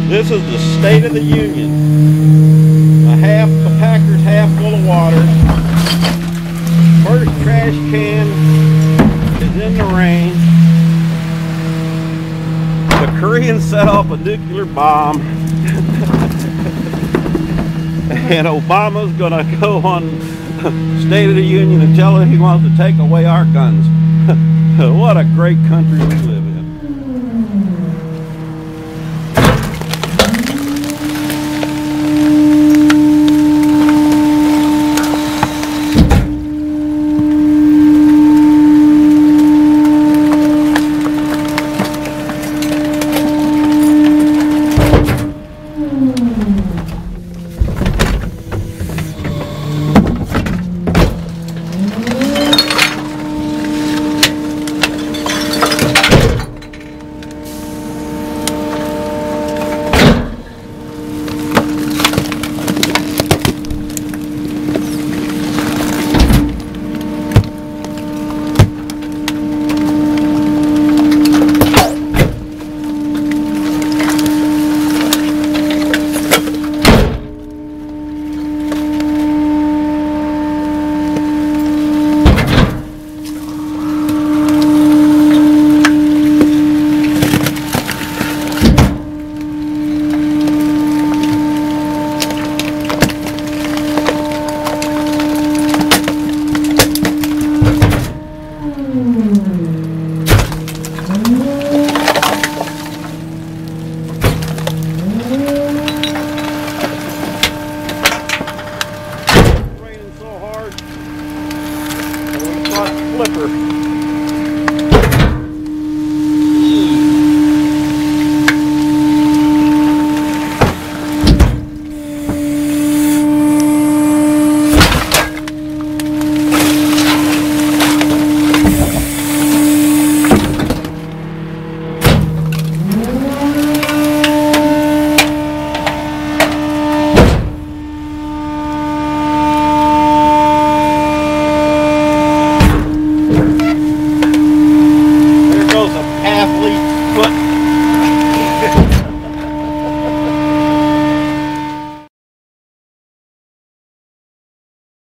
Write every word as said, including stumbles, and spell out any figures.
This is the State of the Union. A half, the Packer's half full of water. First trash can is in the rain. The Koreans set off a nuclear bomb. And Obama's gonna go on State of the Union and tell him he wants to take away our guns. What a great country we live in.